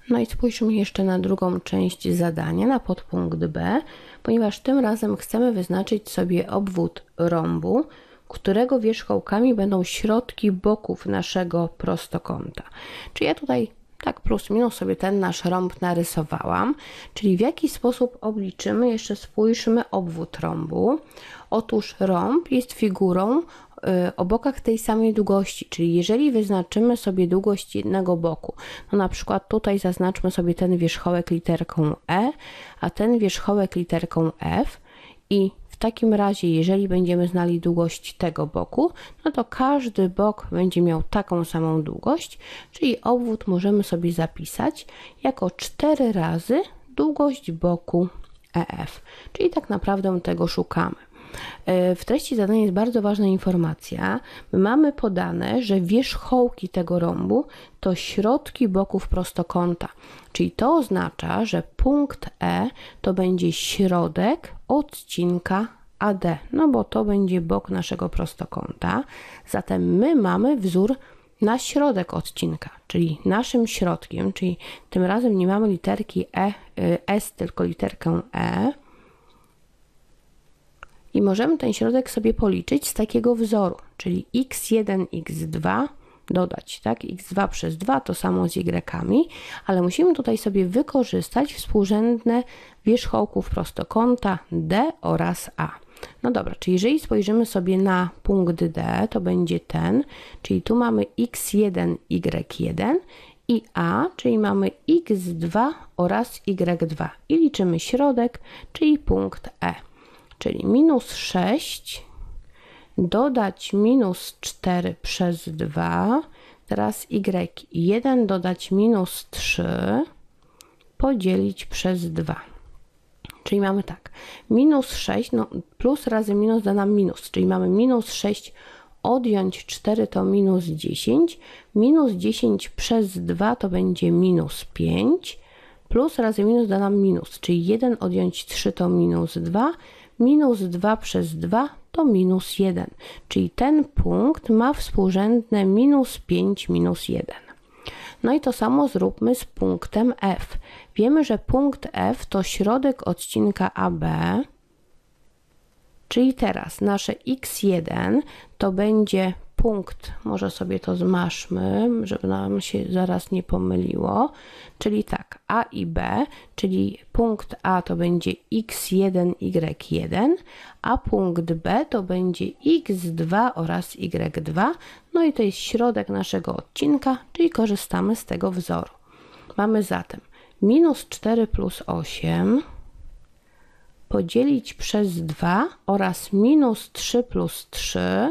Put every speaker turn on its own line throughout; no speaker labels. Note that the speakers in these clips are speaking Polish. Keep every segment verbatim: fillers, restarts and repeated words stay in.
No i spójrzmy jeszcze na drugą część zadania, na podpunkt B, ponieważ tym razem chcemy wyznaczyć sobie obwód rąbu, którego wierzchołkami będą środki boków naszego prostokąta. Czyli ja tutaj tak plus minus sobie ten nasz rąb narysowałam, czyli w jaki sposób obliczymy, jeszcze spójrzmy, obwód rąbu. Otóż rąb jest figurą o bokach tej samej długości, czyli jeżeli wyznaczymy sobie długość jednego boku, no na przykład tutaj zaznaczmy sobie ten wierzchołek literką E, a ten wierzchołek literką F i w takim razie, jeżeli będziemy znali długość tego boku, no to każdy bok będzie miał taką samą długość, czyli obwód możemy sobie zapisać jako cztery razy długość boku E F, czyli tak naprawdę tego szukamy. W treści zadania jest bardzo ważna informacja. My mamy podane, że wierzchołki tego rąbu to środki boków prostokąta, czyli to oznacza, że punkt E to będzie środek odcinka A D, no bo to będzie bok naszego prostokąta. Zatem my mamy wzór na środek odcinka, czyli naszym środkiem, czyli tym razem nie mamy literki E, S, tylko literkę E. I możemy ten środek sobie policzyć z takiego wzoru, czyli x jeden, x dwa dodać, tak? x dwa przez dwa to samo z y-ami, ale musimy tutaj sobie wykorzystać współrzędne wierzchołków prostokąta D oraz A. No dobra, czyli jeżeli spojrzymy sobie na punkt D, to będzie ten, czyli tu mamy x jeden, y jeden i A, czyli mamy x dwa oraz y dwa i liczymy środek, czyli punkt E. Czyli minus sześć dodać minus cztery przez dwa, teraz y jeden dodać minus trzy podzielić przez dwa. Czyli mamy tak, minus sześć, no plus razy minus da nam minus, czyli mamy minus sześć odjąć cztery to minus dziesięć, minus dziesięć przez dwa to będzie minus pięć, plus razy minus da nam minus, czyli jeden odjąć trzy to minus dwa, minus dwa przez dwa to minus jeden, czyli ten punkt ma współrzędne minus pięć, minus jeden. No i to samo zróbmy z punktem F. Wiemy, że punkt F to środek odcinka A B, czyli teraz nasze x jeden to będzie punkt, może sobie to zmaszmy, żeby nam się zaraz nie pomyliło, czyli tak, A i B, czyli punkt A to będzie x jeden, y jeden, a punkt B to będzie x dwa oraz y dwa, no i to jest środek naszego odcinka, czyli korzystamy z tego wzoru. Mamy zatem minus cztery plus osiem podzielić przez dwa oraz minus trzy plus trzy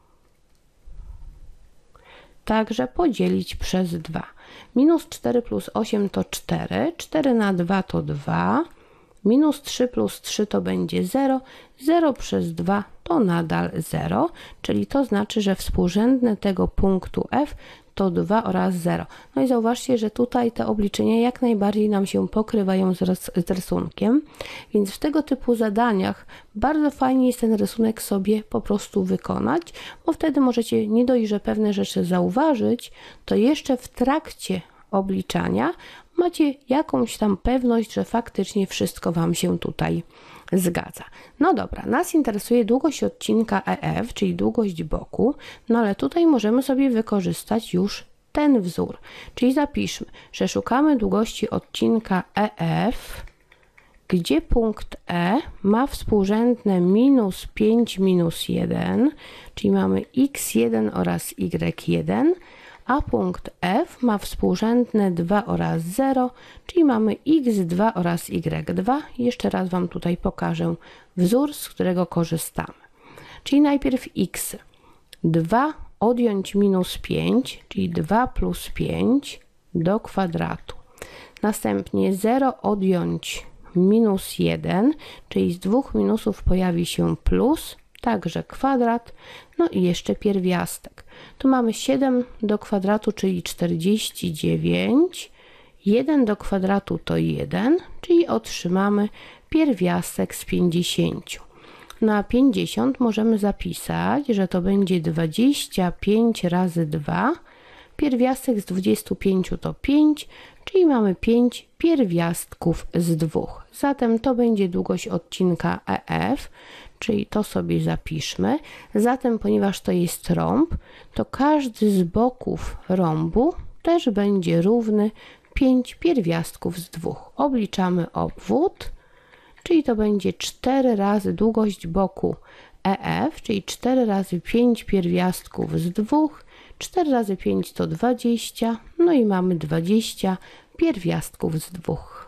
także podzielić przez dwa. Minus cztery plus osiem to cztery, cztery na dwa to dwa, minus trzy plus trzy to będzie zero, zero przez dwa to nadal zero, czyli to znaczy, że współrzędne tego punktu F to dwa oraz zero. No i zauważcie, że tutaj te obliczenia jak najbardziej nam się pokrywają z, rys z rysunkiem, więc w tego typu zadaniach bardzo fajnie jest ten rysunek sobie po prostu wykonać, bo wtedy możecie nie dość, że pewne rzeczy zauważyć, to jeszcze w trakcie obliczania macie jakąś tam pewność, że faktycznie wszystko Wam się tutaj zgadza. No dobra, nas interesuje długość odcinka E F, czyli długość boku, no ale tutaj możemy sobie wykorzystać już ten wzór, czyli zapiszmy, że szukamy długości odcinka E F, gdzie punkt E ma współrzędne minus pięć, minus jeden, czyli mamy x jeden oraz y jeden, a punkt F ma współrzędne dwa oraz zero, czyli mamy x dwa oraz y dwa. Jeszcze raz Wam tutaj pokażę wzór, z którego korzystamy. Czyli najpierw x. dwa odjąć minus pięć, czyli dwa plus pięć do kwadratu. Następnie zero odjąć minus jeden, czyli z dwóch minusów pojawi się plus, także kwadrat, no i jeszcze pierwiastek. Tu mamy siedem do kwadratu, czyli czterdzieści dziewięć, jeden do kwadratu to jeden, czyli otrzymamy pierwiastek z pięćdziesięciu. Na pięćdziesiąt możemy zapisać, że to będzie dwadzieścia pięć razy dwa, pierwiastek z dwudziestu pięciu to pięć, czyli mamy pięć pierwiastków z dwóch. Zatem to będzie długość odcinka E F, czyli to sobie zapiszmy. Zatem, ponieważ to jest rąb, to każdy z boków rąbu też będzie równy pięć pierwiastków z dwóch. Obliczamy obwód, czyli to będzie cztery razy długość boku E F, czyli cztery razy pięć pierwiastków z dwóch, cztery razy pięć to dwadzieścia, no i mamy dwadzieścia pierwiastków z dwóch.